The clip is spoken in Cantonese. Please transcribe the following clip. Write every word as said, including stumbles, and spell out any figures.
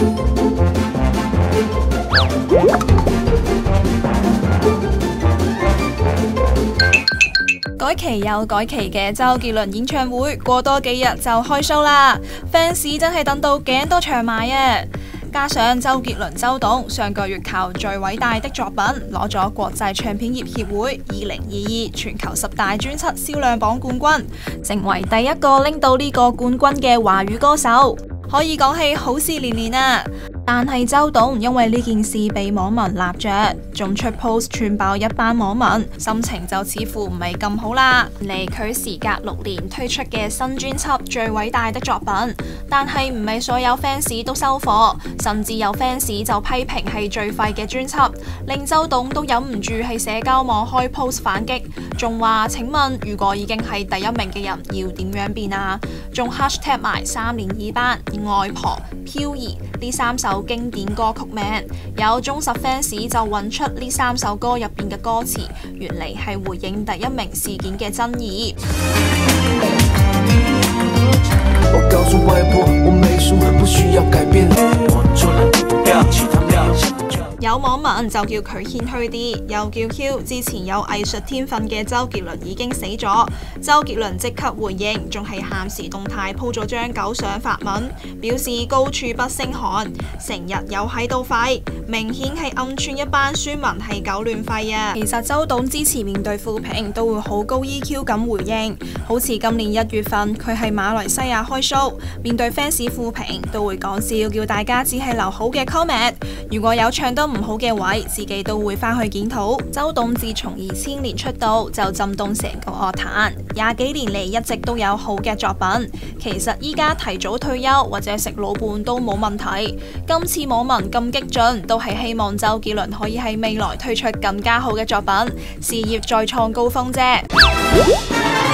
改期有改期嘅周杰倫演唱會，過多幾日就開 show 啦 ，fans 真係等到頸都長埋啊！加上周杰倫周董上個月靠最偉大的作品攞咗國際唱片業協會二零二二全球十大專輯銷量榜冠軍，成為第一個拎到呢個冠軍嘅華語歌手，可以講係好事連連啊！但係周董因為呢件事被網民鬧着，仲出 post 串爆一班網民，心情就似乎唔係咁好啦。離佢時隔六年推出嘅新專輯《最偉大的作品》，但係唔係所有 fans 都收貨，甚至有 fans 就批評係最廢嘅專輯，令周董都忍唔住喺社交網開 post 反擊，仲話請問如果已經係第一名嘅人，要點樣變啊？仲 hashtag 埋三年二班、外婆、漂移呢三首經典歌曲名，有忠實 fans 就揾出呢三首歌入邊嘅歌詞，原嚟係回應第一名事件嘅爭議。我告訴外婆，我美術不需要改變。有網民就叫佢謙虛啲，又叫 Q 之前有藝術天分嘅周杰倫已經死咗。周杰倫即刻回應，仲係限時動態鋪咗張狗相發文，表示高處不勝寒，成日有喺度吠，明顯係暗串一班村民係狗亂吠啊！其實周董之前面對負評都會好高 E Q 咁回應，好似今年一月份佢喺馬來西亞開 show，面對 fans 負評都會講笑，叫大家只係留好嘅 comment， 如果有唱得唔好嘅位，自己都會返去檢討。周董自從二千年出道就震動成個樂壇，廿幾年嚟一直都有好嘅作品。其實依家提早退休或者食老伴都冇問題。今次網民咁激進，都係希望周杰倫可以喺未來推出更加好嘅作品，事業再創高峰啫。